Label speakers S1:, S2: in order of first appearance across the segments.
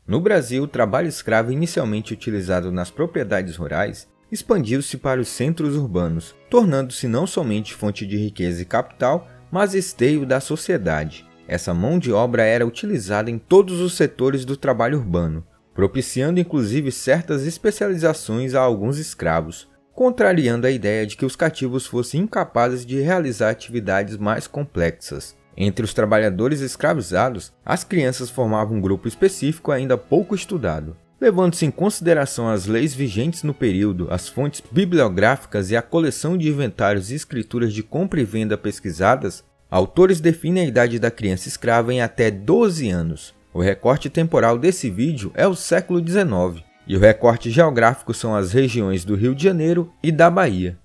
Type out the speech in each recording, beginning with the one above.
S1: No Brasil, o trabalho escravo inicialmente utilizado nas propriedades rurais expandiu-se para os centros urbanos, tornando-se não somente fonte de riqueza e capital, mas esteio da sociedade. Essa mão de obra era utilizada em todos os setores do trabalho urbano, propiciando inclusive certas especializações a alguns escravos, contrariando a ideia de que os cativos fossem incapazes de realizar atividades mais complexas. Entre os trabalhadores escravizados, as crianças formavam um grupo específico ainda pouco estudado. Levando-se em consideração as leis vigentes no período, as fontes bibliográficas e a coleção de inventários e escrituras de compra e venda pesquisadas, autores definem a idade da criança escrava em até 12 anos. O recorte temporal desse vídeo é o século XIX, e o recorte geográfico são as regiões do Rio de Janeiro e da Bahia.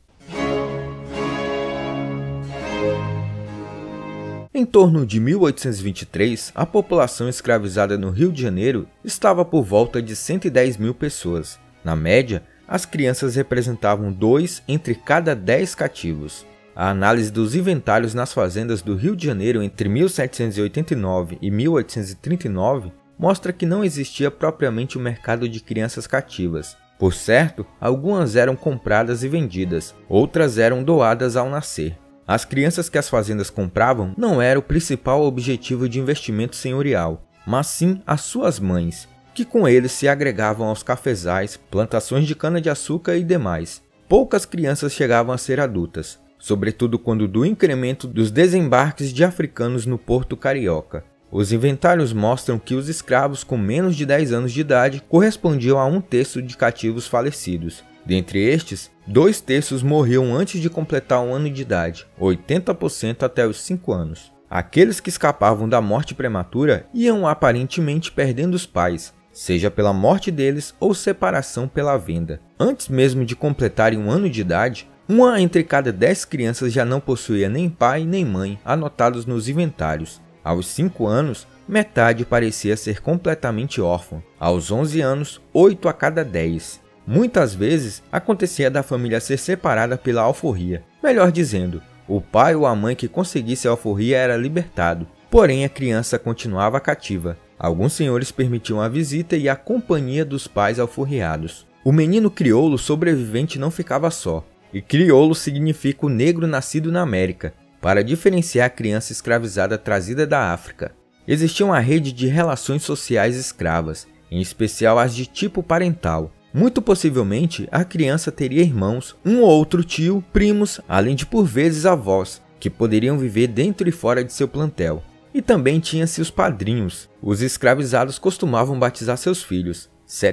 S1: Em torno de 1823, a população escravizada no Rio de Janeiro estava por volta de 110 mil pessoas. Na média, as crianças representavam 2 entre cada 10 cativos. A análise dos inventários nas fazendas do Rio de Janeiro entre 1789 e 1839 mostra que não existia propriamente um mercado de crianças cativas. Por certo, algumas eram compradas e vendidas, outras eram doadas ao nascer. As crianças que as fazendas compravam não era o principal objetivo de investimento senhorial, mas sim as suas mães, que com eles se agregavam aos cafezais, plantações de cana-de-açúcar e demais. Poucas crianças chegavam a ser adultas, sobretudo quando do incremento dos desembarques de africanos no Porto Carioca. Os inventários mostram que os escravos com menos de 10 anos de idade correspondiam a 1/3 de cativos falecidos. Dentre estes, 2/3 morriam antes de completar 1 ano de idade, 80% até os 5 anos. Aqueles que escapavam da morte prematura iam aparentemente perdendo os pais, seja pela morte deles ou separação pela venda. Antes mesmo de completarem 1 ano de idade, 1 entre cada 10 crianças já não possuía nem pai nem mãe anotados nos inventários. Aos 5 anos, metade parecia ser completamente órfã. Aos 11 anos, 8 a cada 10. Muitas vezes, acontecia da família ser separada pela alforria. Melhor dizendo, o pai ou a mãe que conseguisse a alforria era libertado, porém a criança continuava cativa. Alguns senhores permitiam a visita e a companhia dos pais alforriados. O menino crioulo sobrevivente não ficava só, e crioulo significa o negro nascido na América, para diferenciar a criança escravizada trazida da África. Existia uma rede de relações sociais escravas, em especial as de tipo parental. Muito possivelmente, a criança teria irmãos, um ou outro tio, primos, além de por vezes avós, que poderiam viver dentro e fora de seu plantel. E também tinha-se os padrinhos. Os escravizados costumavam batizar seus filhos.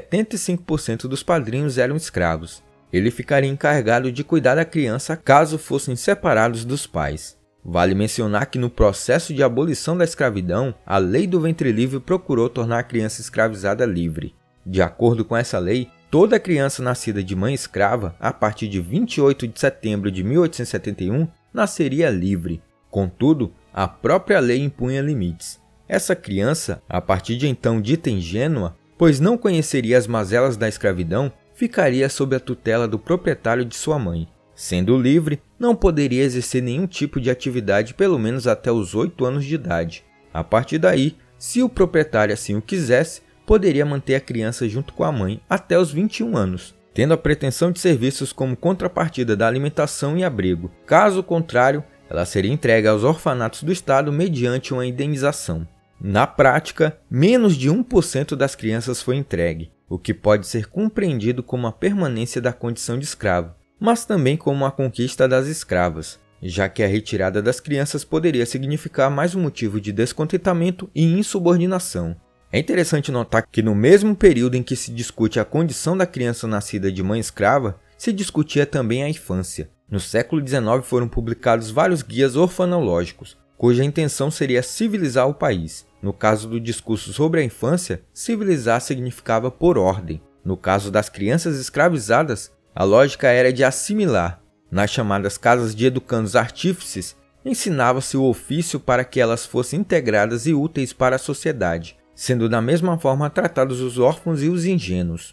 S1: 75% dos padrinhos eram escravos. Ele ficaria encarregado de cuidar da criança caso fossem separados dos pais. Vale mencionar que no processo de abolição da escravidão, a lei do ventre livre procurou tornar a criança escravizada livre. De acordo com essa lei, toda criança nascida de mãe escrava, a partir de 28 de setembro de 1871, nasceria livre. Contudo, a própria lei impunha limites. Essa criança, a partir de então dita ingênua, pois não conheceria as mazelas da escravidão, ficaria sob a tutela do proprietário de sua mãe. Sendo livre, não poderia exercer nenhum tipo de atividade pelo menos até os 8 anos de idade. A partir daí, se o proprietário assim o quisesse, poderia manter a criança junto com a mãe até os 21 anos, tendo a pretensão de serviços como contrapartida da alimentação e abrigo. Caso contrário, ela seria entregue aos orfanatos do Estado mediante uma indenização. Na prática, menos de 1% das crianças foi entregue, o que pode ser compreendido como a permanência da condição de escravo, mas também como a conquista das escravas, já que a retirada das crianças poderia significar mais um motivo de descontentamento e insubordinação. É interessante notar que no mesmo período em que se discute a condição da criança nascida de mãe escrava, se discutia também a infância. No século XIX foram publicados vários guias orfanológicos, cuja intenção seria civilizar o país. No caso do discurso sobre a infância, civilizar significava por ordem. No caso das crianças escravizadas, a lógica era de assimilar. Nas chamadas casas de educandos artífices, ensinava-se o ofício para que elas fossem integradas e úteis para a sociedade, sendo da mesma forma tratados os órfãos e os ingênuos.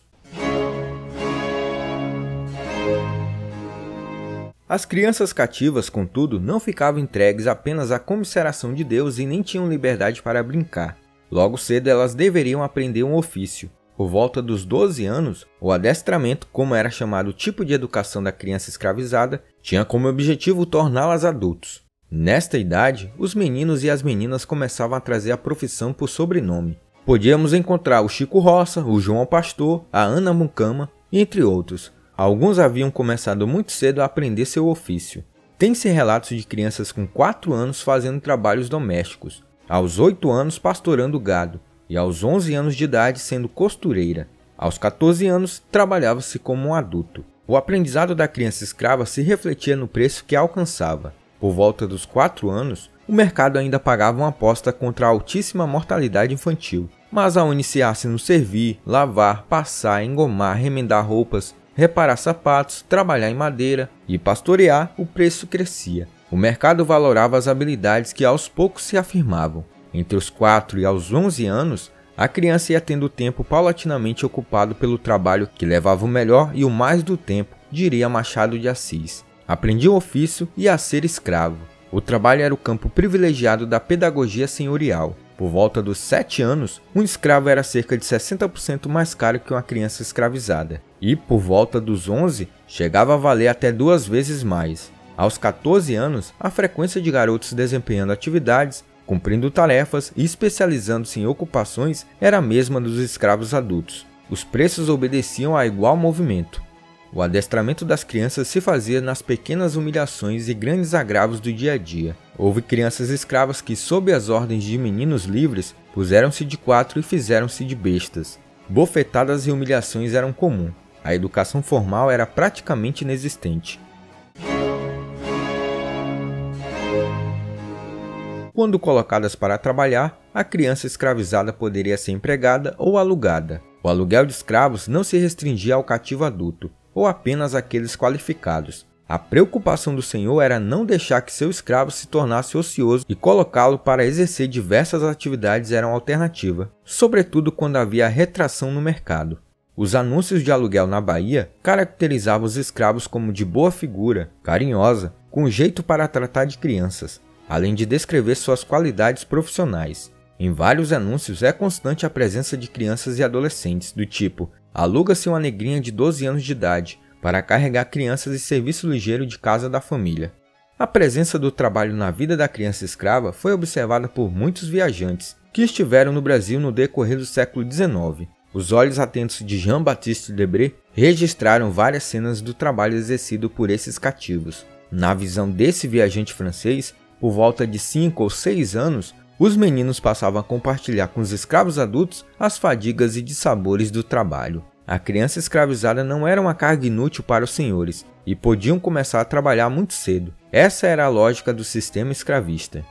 S1: As crianças cativas, contudo, não ficavam entregues apenas à comisseração de Deus e nem tinham liberdade para brincar. Logo cedo elas deveriam aprender um ofício. Por volta dos 12 anos, o adestramento, como era chamado o tipo de educação da criança escravizada, tinha como objetivo torná-las adultos. Nesta idade, os meninos e as meninas começavam a trazer a profissão por sobrenome. Podíamos encontrar o Chico Roça, o João Pastor, a Ana Mucama, entre outros. Alguns haviam começado muito cedo a aprender seu ofício. Tem-se relatos de crianças com 4 anos fazendo trabalhos domésticos, aos 8 anos pastorando gado, e aos 11 anos de idade sendo costureira. Aos 14 anos, trabalhava-se como um adulto. O aprendizado da criança escrava se refletia no preço que alcançava. Por volta dos 4 anos, o mercado ainda pagava uma aposta contra a altíssima mortalidade infantil. Mas ao iniciar-se no servir, lavar, passar, engomar, remendar roupas, reparar sapatos, trabalhar em madeira e pastorear, o preço crescia. O mercado valorava as habilidades que aos poucos se afirmavam. Entre os 4 e aos 11 anos, a criança ia tendo o tempo paulatinamente ocupado pelo trabalho que levava o melhor e o mais do tempo, diria Machado de Assis. Aprendia o ofício e a ser escravo. O trabalho era o campo privilegiado da pedagogia senhorial. Por volta dos 7 anos, um escravo era cerca de 60% mais caro que uma criança escravizada. E, por volta dos 11, chegava a valer até 2 vezes mais. Aos 14 anos, a frequência de garotos desempenhando atividades, cumprindo tarefas e especializando-se em ocupações era a mesma dos escravos adultos. Os preços obedeciam a igual movimento. O adestramento das crianças se fazia nas pequenas humilhações e grandes agravos do dia a dia. Houve crianças escravas que, sob as ordens de meninos livres, puseram-se de 4 e fizeram-se de bestas. Bofetadas e humilhações eram comum. A educação formal era praticamente inexistente. Quando colocadas para trabalhar, a criança escravizada poderia ser empregada ou alugada. O aluguel de escravos não se restringia ao cativo adulto, ou apenas àqueles qualificados. A preocupação do senhor era não deixar que seu escravo se tornasse ocioso e colocá-lo para exercer diversas atividades era uma alternativa, sobretudo quando havia retração no mercado. Os anúncios de aluguel na Bahia caracterizavam os escravos como de boa figura, carinhosa, com jeito para tratar de crianças, além de descrever suas qualidades profissionais. Em vários anúncios é constante a presença de crianças e adolescentes, do tipo: aluga-se uma negrinha de 12 anos de idade para carregar crianças e serviço ligeiro de casa da família. A presença do trabalho na vida da criança escrava foi observada por muitos viajantes que estiveram no Brasil no decorrer do século XIX. Os olhos atentos de Jean-Baptiste Debré registraram várias cenas do trabalho exercido por esses cativos. Na visão desse viajante francês, por volta de 5 ou 6 anos, os meninos passavam a compartilhar com os escravos adultos as fadigas e dissabores do trabalho. A criança escravizada não era uma carga inútil para os senhores e podiam começar a trabalhar muito cedo. Essa era a lógica do sistema escravista.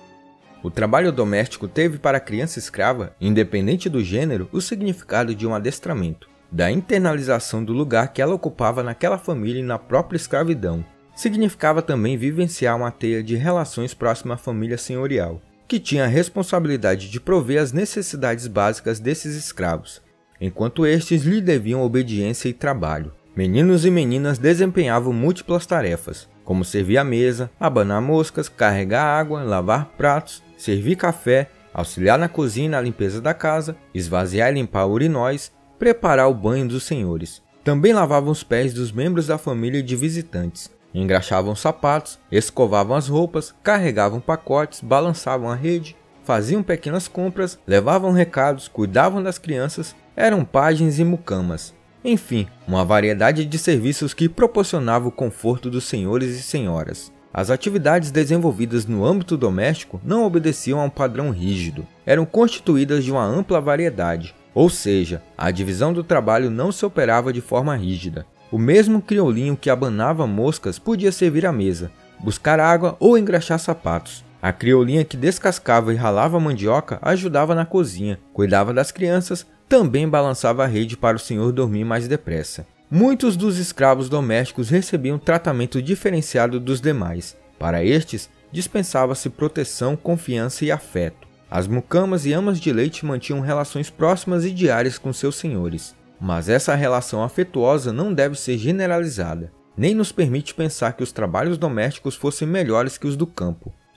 S1: O trabalho doméstico teve para a criança escrava, independente do gênero, o significado de um adestramento, da internalização do lugar que ela ocupava naquela família e na própria escravidão. Significava também vivenciar uma teia de relações próxima à família senhorial, que tinha a responsabilidade de prover as necessidades básicas desses escravos, enquanto estes lhe deviam obediência e trabalho. Meninos e meninas desempenhavam múltiplas tarefas, como servir a mesa, abanar moscas, carregar água, lavar pratos, servir café, auxiliar na cozinha e na limpeza da casa, esvaziar e limpar urinóis, preparar o banho dos senhores. Também lavavam os pés dos membros da família e de visitantes, engraxavam sapatos, escovavam as roupas, carregavam pacotes, balançavam a rede, faziam pequenas compras, levavam recados, cuidavam das crianças, eram pajens e mucamas. Enfim, uma variedade de serviços que proporcionavam o conforto dos senhores e senhoras. As atividades desenvolvidas no âmbito doméstico não obedeciam a um padrão rígido, eram constituídas de uma ampla variedade, ou seja, a divisão do trabalho não se operava de forma rígida. O mesmo crioulinho que abanava moscas podia servir à mesa, buscar água ou engraxar sapatos. A crioulinha que descascava e ralava mandioca ajudava na cozinha, cuidava das crianças, também balançava a rede para o senhor dormir mais depressa. Muitos dos escravos domésticos recebiam tratamento diferenciado dos demais. Para estes, dispensava-se proteção, confiança e afeto. As mucamas e amas de leite mantinham relações próximas e diárias com seus senhores. Mas essa relação afetuosa não deve ser generalizada, nem nos permite pensar que os trabalhos domésticos fossem melhores que os do campo.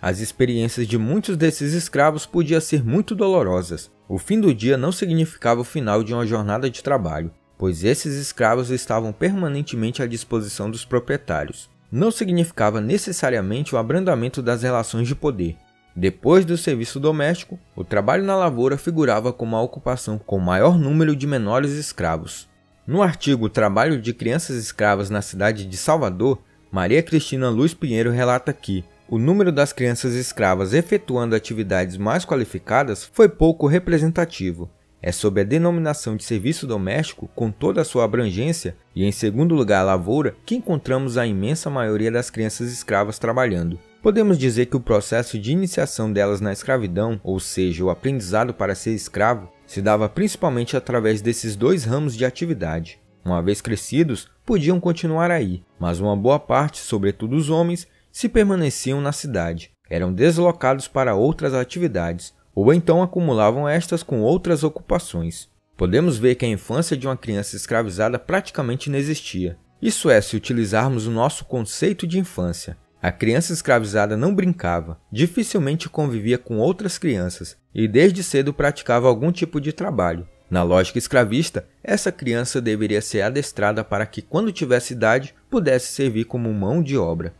S1: As experiências de muitos desses escravos podiam ser muito dolorosas. O fim do dia não significava o final de uma jornada de trabalho, pois esses escravos estavam permanentemente à disposição dos proprietários. Não significava necessariamente o abrandamento das relações de poder. Depois do serviço doméstico, o trabalho na lavoura figurava como a ocupação com o maior número de menores escravos. No artigo Trabalho de Crianças Escravas na cidade de Salvador, Maria Cristina Luz Pinheiro relata que o número das crianças escravas efetuando atividades mais qualificadas foi pouco representativo. É sob a denominação de serviço doméstico, com toda a sua abrangência, e em segundo lugar a lavoura, que encontramos a imensa maioria das crianças escravas trabalhando. Podemos dizer que o processo de iniciação delas na escravidão, ou seja, o aprendizado para ser escravo, se dava principalmente através desses dois ramos de atividade. Uma vez crescidos, podiam continuar aí, mas uma boa parte, sobretudo os homens, se permaneciam na cidade. Eram deslocados para outras atividades, ou então acumulavam estas com outras ocupações. Podemos ver que a infância de uma criança escravizada praticamente não existia. Isso é, se utilizarmos o nosso conceito de infância. A criança escravizada não brincava, dificilmente convivia com outras crianças e desde cedo praticava algum tipo de trabalho. Na lógica escravista, essa criança deveria ser adestrada para que, quando tivesse idade, pudesse servir como mão de obra.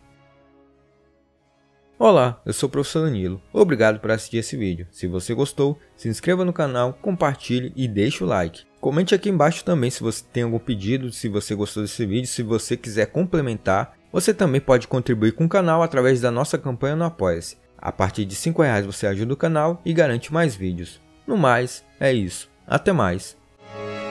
S1: Olá, eu sou o professor Danilo. Obrigado por assistir esse vídeo. Se você gostou, se inscreva no canal, compartilhe e deixe o like. Comente aqui embaixo também se você tem algum pedido, se você gostou desse vídeo, se você quiser complementar. Você também pode contribuir com o canal através da nossa campanha no Apoia-se. A partir de R$5 você ajuda o canal e garante mais vídeos. No mais, é isso. Até mais!